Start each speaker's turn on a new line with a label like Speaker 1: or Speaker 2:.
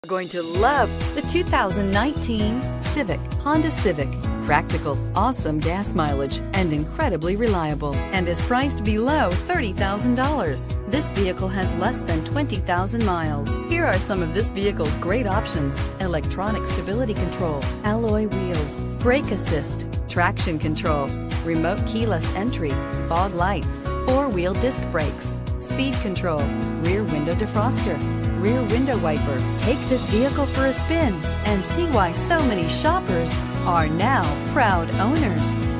Speaker 1: Going to love the 2019 Civic. Honda Civic. Practical, awesome gas mileage, and incredibly reliable, and is priced below $30,000. This vehicle has less than 20,000 miles. Here are some of this vehicle's great options: electronic stability control, alloy wheels, brake assist, traction control, remote keyless entry, fog lights, four-wheel disc brakes, speed control, rear window defroster, rear window wiper. Take this vehicle for a spin and see why so many shoppers are now proud owners.